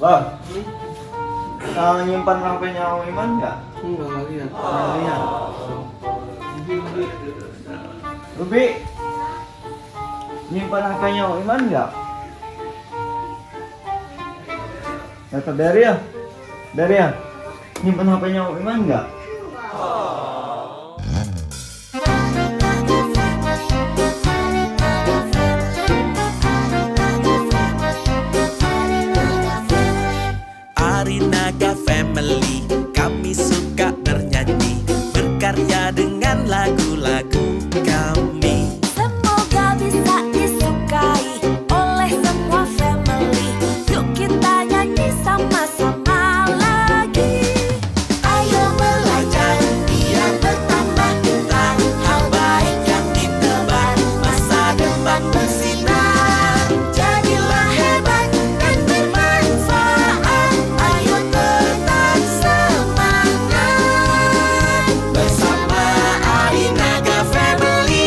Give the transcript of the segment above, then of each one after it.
Bang, nyimpan HP-nya Om Iman nggak? Enggak lihat. Nggak lihat. Ruby, nyimpan HP-nya Om Iman nggak? Kata Daria, nyimpan HP-nya Om Iman nggak? Arinaga Family, kami suka bernyanyi, berkarya dengan lagu-lagu kami. Semoga bisa disukai oleh semua family. Yuk kita nyanyi sama-sama lagi. Ayo belajar biar bertambah pintar, hal baik yang ditebar, masa depan bersinar. Jadilah hebat dan bermanfaat. Ayo tetap semangat bersama Arinaga Family.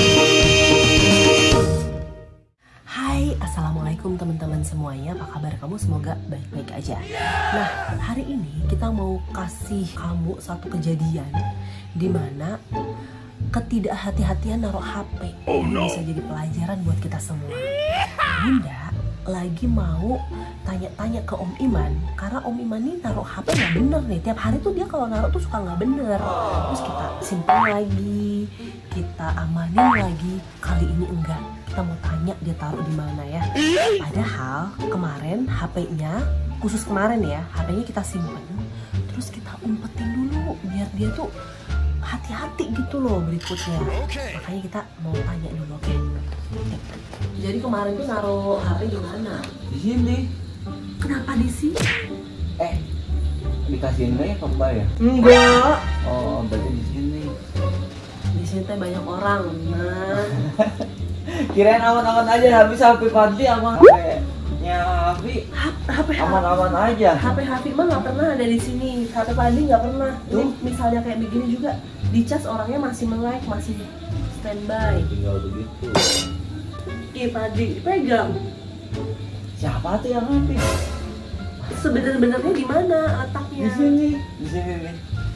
Hai, assalamualaikum teman-teman semuanya. Apa kabar kamu? Semoga baik-baik aja. Nah, hari ini kita mau kasih kamu satu kejadian di mana ketidakhati-hatian naruh HP. Ini bisa jadi pelajaran buat kita semua. Bunda lagi mau tanya-tanya ke Om Iman karena Om Iman nih naruh HP nggak bener nih. Tiap hari tuh dia kalau naruh tuh suka nggak bener. Terus kita simpan lagi, kita amanin lagi. Kali ini enggak. Kita mau tanya dia taruh di mana ya. Padahal kemarin HP-nya, khusus kemarin ya, HP-nya kita simpan. Terus kita umpetin dulu biar dia tuh hati-hati gitu loh berikutnya. Makanya kita mau tanya dulu, oke? Jadi kemarin tuh naruh HP di mana? Di sini. Kenapa di sini? Dikasihin nggak ya ke Mbak ya? Enggak. Oh, berarti di sini. Di sini teh banyak orang. Nah, Kirain aman-aman aja, habis HP Fadli sama HP-nya Hafi HP aman-aman aja. HP mah nggak pernah ada di sini. HP Padi nggak pernah. Ini misalnya kayak begini juga, dicas orangnya masih melek, masih standby. Tinggal begitu. Ih Padi, pegang. Siapa tuh yang Hafi? Sebenarnya di mana letaknya? Di sini nih.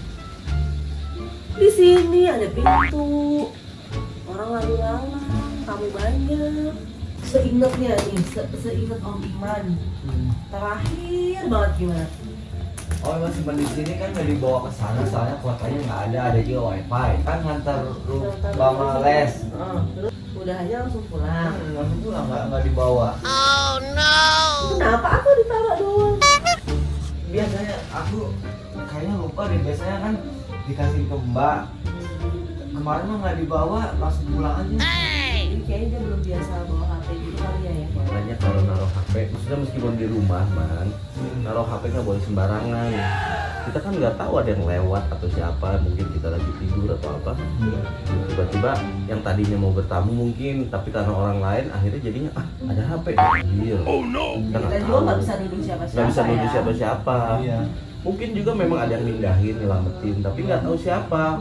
Di sini ada pintu. Orang lalu lalang, kamu banyak. Seingatnya nih, seingat Om Iman. Terakhir banget gimana? Oh, emang simpan di sini kan nggak dibawa ke sana, soalnya kuotanya nggak ada juga wifi. Kan ngantar Bama les. Terus udah aja langsung pulang. Langsung pulang nggak dibawa. Kenapa aku ditaruh doang? Biasanya aku kayaknya lupa deh, biasanya kan dikasih ke Mbak. Kemarin mah nggak dibawa, langsung pulang aja. Jadi kayaknya dia belum biasa bawa HP gitu kali ya. Makanya kalau naruh HP, maksudnya meskipun di rumah, man, naruh HP nggak boleh sembarangan. Kita kan nggak tahu ada yang lewat atau siapa, mungkin kita lagi tidur atau apa. Tiba-tiba yang tadinya mau bertamu mungkin, tapi karena orang lain akhirnya jadinya ada HP. Iya. Oh no. Kita juga nggak bisa nuduh siapa-siapa. Nggak bisa nuduh ya. siapa-siapa. Iya. Mungkin juga memang ada yang mindahin, nyelamatin, tapi nggak tahu siapa.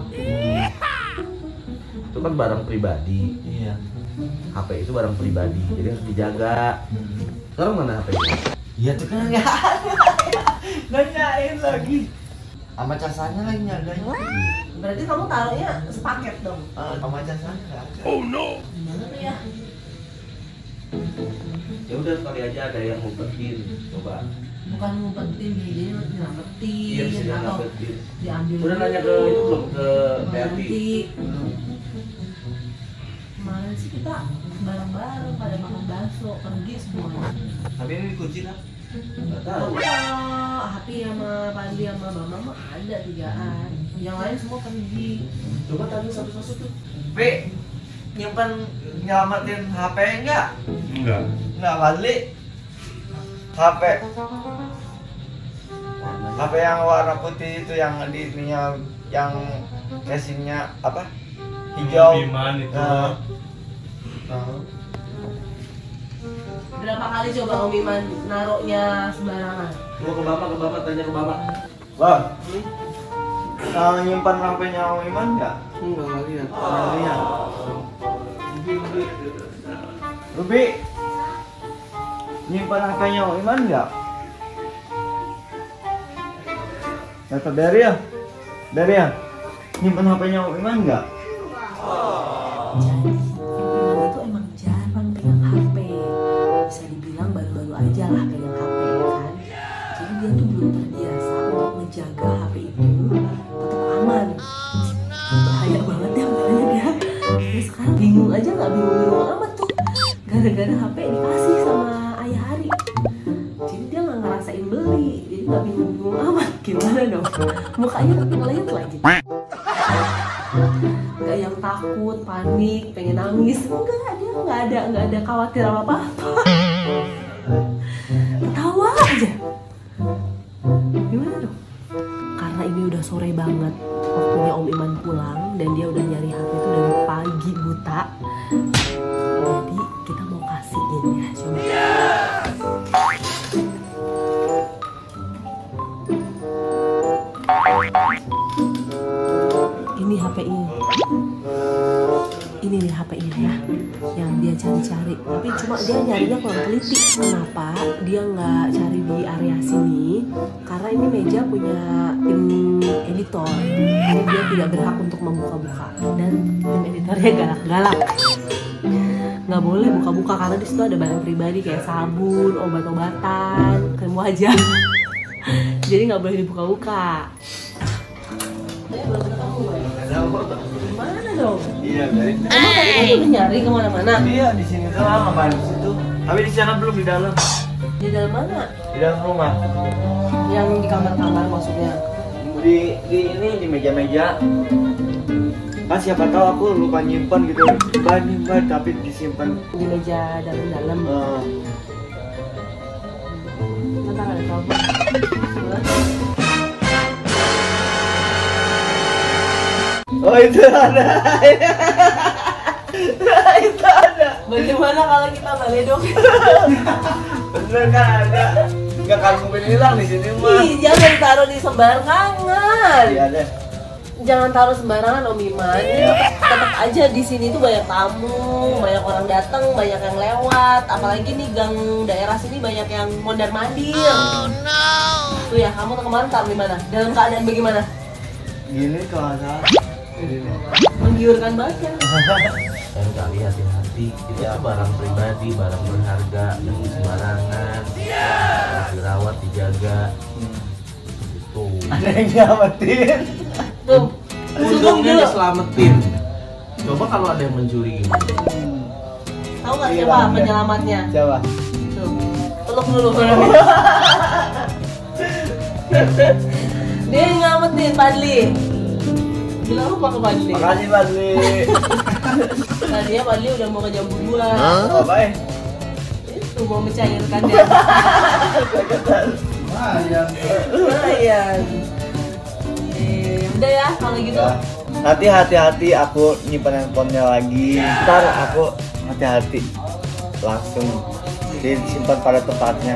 Itu kan barang pribadi. Iya. HP itu barang pribadi, jadi harus dijaga. Sekarang mana HP-nya? Iya tuh kan nggak ada. Nanyain lagi. Sama casannya lagi nyagain. Berarti kamu taruhnya sepaket dong. Sama casannya nggak ada. Gimana tuh ya? Ya udah sekali aja ada yang ngumpetin, coba. Bukan ngumpetin, jadi nyelamatin. Iya bisa atau ngumpetin. diambil. Udah nanya ke itu belum ke Berti? Kemarin sih kita bareng-bareng pada makan bakso, pergi semuanya. Tapi ini dikunci lah. Nggak tahu. Hati sama Pandi sama Bama mah ada 3-an. Yang lain semua pergi. Coba tanya satu-satu tuh. Pi, nyimpen nyelamatin HP enggak? Enggak, Fadli. HP yang warna putih itu yang di ininya, yang casingnya apa? Hijau. Iman itu. Berapa kali coba Om Iman naruhnya sembarangan? Coba ke bapak, tanya ke bapak. Bang, nyimpan HP-nya Om Iman enggak? Enggak lihat. Nggak lihat. Ruby, nyimpan HP-nya Om Iman enggak? Kata Daria, nyimpen HP-nya Om Iman nggak? Jadi Iman itu emang jarang pegang HP. Bisa dibilang baru-baru aja lah pegang HP ya kan. Jadi dia tuh belum terbiasa untuk menjaga HP itu tetap aman. Bahaya banget ya makanya dia. Terus sekarang bingung aja nggak bingung amat tuh. Gara-gara HP dikasih sama ayah Hari. Jadi dia nggak ngerasain beli. Jadi nggak bingung amat. Gimana dong? Mukanya tapi ngeliat lagi. Gak yang takut, panik, pengen nangis. Enggak, dia nggak ada khawatir apa-apa. Ketawa aja. Gimana dong? Karena ini udah sore banget, waktunya Om Iman pulang dan dia udah nyari HP itu dari pagi buta. Jadi kita mau kasihin ya, coba. Ini HP-nya. Ini nih HP-nya ya, yang dia cari-cari. Tapi cuma dia nyarinya kurang teliti. Kenapa dia nggak cari di area sini? Karena ini meja punya tim editor. Jadi dia tidak berhak untuk membuka-buka. Dan tim editornya galak-galak. Nggak boleh buka-buka karena di situ ada barang pribadi kayak sabun, obat-obatan, krim wajah. Jadi nggak boleh dibuka-buka. Gimana dong? Iya, dari. Emang tadi kamu udah nyari kemana-mana? Iya, di sini tuh lama Pak, di situ. Tapi di sana belum di dalam. Di dalam mana? Di dalam rumah. Yang di kamar-kamar maksudnya? Di ini di meja-meja. Kan siapa tahu aku lupa nyimpan gitu. Nyimpan tapi disimpan. Di meja dalam-dalam. Bentar ada telepon. Oh itu ada. Itu ada. Bagaimana kalau kita balik dong? Bener kan ada. Nggak akan mungkin hilang di sini mah. Ih, jangan taruh di sembarangan. Iya deh. Jangan taruh sembarangan Om Iman. Tetap aja di sini tuh banyak tamu, banyak orang datang, banyak yang lewat. Apalagi nih gang daerah sini banyak yang mondar-mandir. Oh no. Tuh ya, kamu kemarin taruh di mana? Dalam keadaan bagaimana? Gini kalau nggak salah. Menggiurkan banget ya. Dan kali hati-hati, itu barang pribadi, barang berharga, jangan sembarangan, harus dirawat, dijaga. Itu. Ada yang nyamatin. Tuh, Untungnya diselamatin. Coba kalau ada yang mencuri gimana? tahu nggak siapa penyelamatnya? Coba. Tuh, peluk dulu. Dia ngamatin Padli. Bilang apa ke Padli? Makasih Padli. Tadinya Padli udah mau ke Jambu 2. Apa ya? Itu mau mencairkan dia. Lumayan. Udah ya kalau gitu. Hati-hati aku nyimpan handphonenya lagi. Ntar aku hati-hati langsung disimpan pada tempatnya.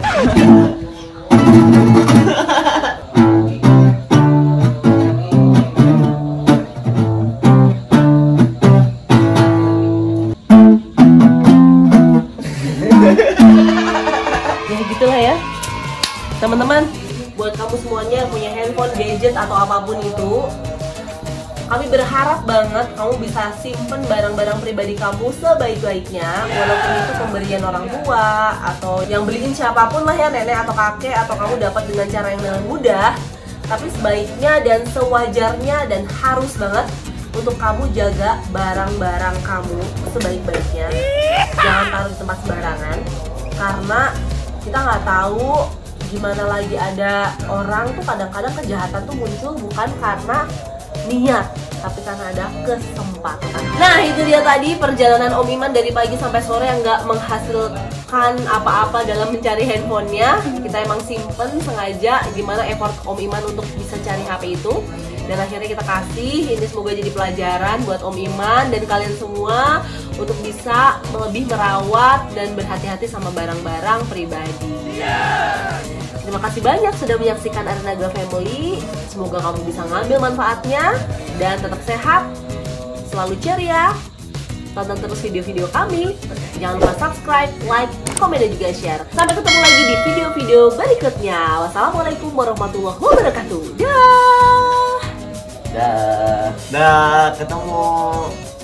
Ya gitulah ya teman-teman, buat kamu semuanya yang punya handphone, gadget atau apapun itu, kami berharap banget kamu bisa simpen barang-barang pribadi kamu sebaik-baiknya, walaupun itu pemberian orang tua atau yang beliin siapapun lah ya, nenek atau kakek, atau kamu dapat dengan cara yang dengan mudah. Tapi sebaiknya dan sewajarnya dan harus banget untuk kamu jaga barang-barang kamu sebaik-baiknya. Jangan taruh di tempat sembarangan, karena kita nggak tahu gimana lagi ada orang tuh kadang-kadang kejahatan tuh muncul bukan karena niat, tapi karena ada kesempatan. Nah itu dia tadi perjalanan Om Iman dari pagi sampai sore yang nggak menghasilkan apa-apa dalam mencari handphonenya. Kita emang simpen sengaja gimana effort Om Iman untuk bisa cari HP itu. Dan akhirnya kita kasih, ini semoga jadi pelajaran buat Om Iman dan kalian semua untuk bisa lebih merawat dan berhati-hati sama barang-barang pribadi. Terima kasih banyak sudah menyaksikan Arinaga Family. Semoga kamu bisa ngambil manfaatnya dan tetap sehat, selalu ceria. tonton terus video-video kami. Jangan lupa subscribe, like, komen, dan juga share. Sampai ketemu lagi di video-video berikutnya. Wassalamualaikum warahmatullahi wabarakatuh. Dah. Dah. Dah, ketemu.